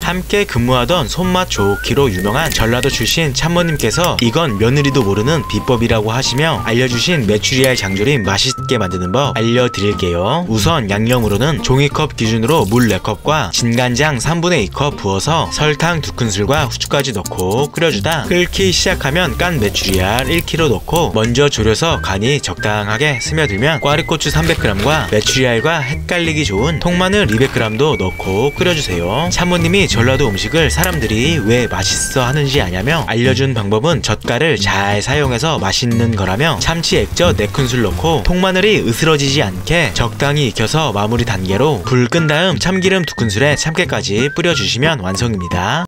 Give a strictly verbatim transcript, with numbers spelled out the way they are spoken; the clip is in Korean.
함께 근무하던 손맛 좋기로 유명한 전라도 출신 참모님께서 이건 며느리도 모르는 비법이라고 하시며 알려주신 메추리알 장조림 맛있게 만드는 법 알려드릴게요. 우선 양념으로는 종이컵 기준으로 물 네 컵과 진간장 삼분의 이 컵 부어서 설탕 두 큰술과 후추까지 넣고 끓여주다 끓기 시작하면 깐 메추리알 일 킬로그램 넣고 먼저 졸여서 간이 적당하게 스며들면 꽈리고추 삼백 그램과 메추리알과 헷갈리기 좋은 통마늘 이백 그램도 넣고 끓여주세요. 참모님이 전라도 음식을 사람들이 왜 맛있어 하는지 아냐며 알려준 방법은 젓갈을 잘 사용해서 맛있는 거라며 참치 액젓 네 큰술 넣고 통마늘이 으스러지지 않게 적당히 익혀서 마무리 단계로 불 끈 다음 참기름 두 큰술에 참깨까지 뿌려주시면 완성입니다.